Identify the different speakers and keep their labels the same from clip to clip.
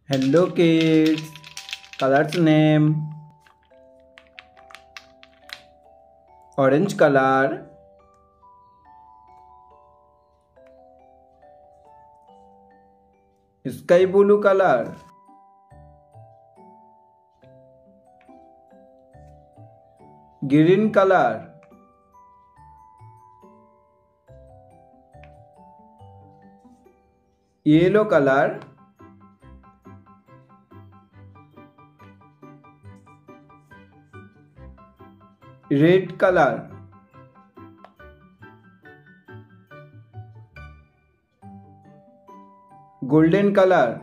Speaker 1: Hello kids. Colors name. Orange color. Sky blue color. Green color. Yellow color. Red color. Golden color.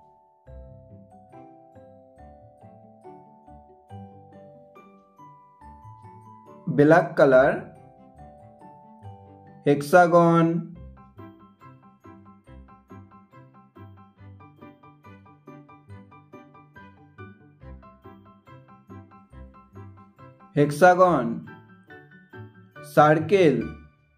Speaker 1: Black color. Hexagon. Hexagon. Circle.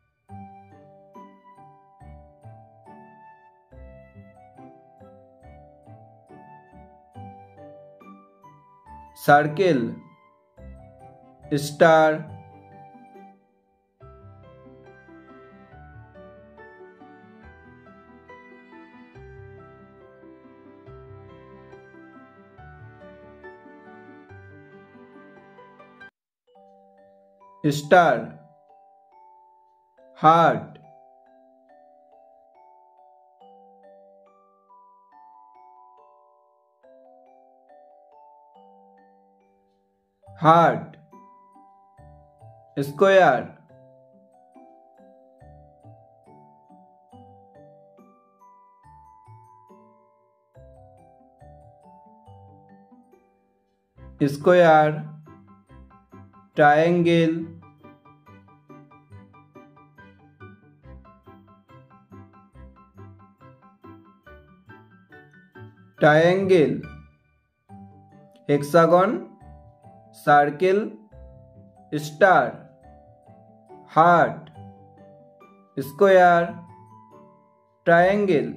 Speaker 1: Circle. Star. Star. Heart. Heart. Square. Square. Triangle. Triangle. Hexagon. Circle. Star. Heart. Square. Triangle.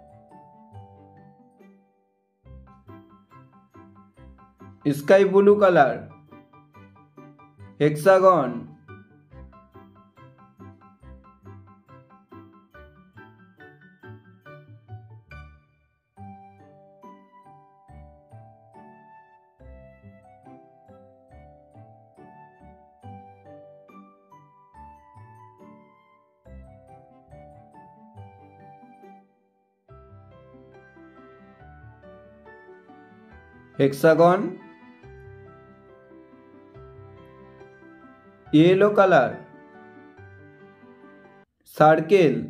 Speaker 1: Sky blue color. Hexagon. Hexagon. Yellow color. Circle.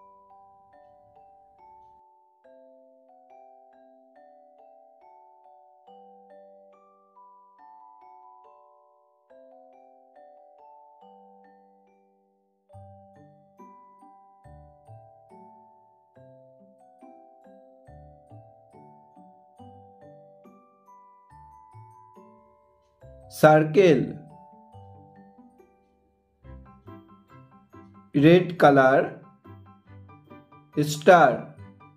Speaker 1: Circle. Red color. Star.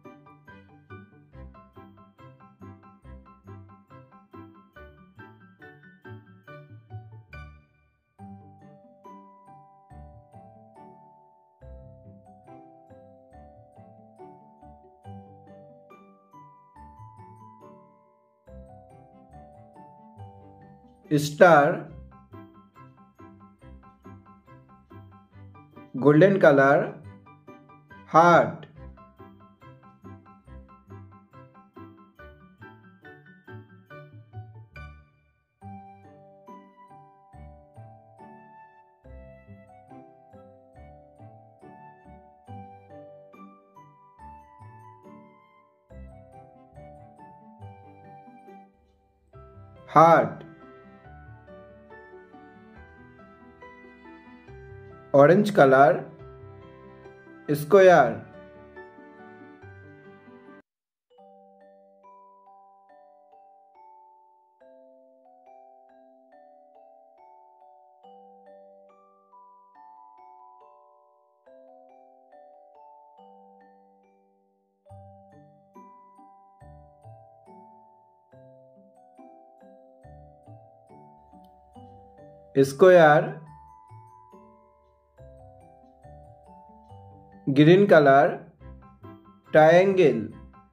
Speaker 1: Star. Golden color. Heart. Heart. Orange color. Square. square, green color, triangle,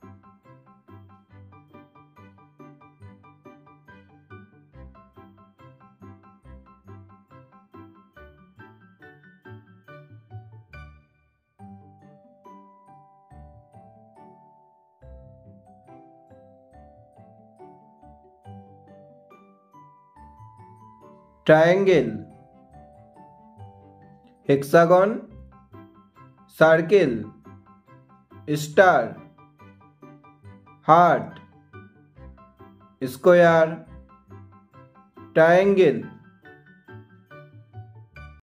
Speaker 1: triangle, hexagon, circle, star, heart, square, triangle.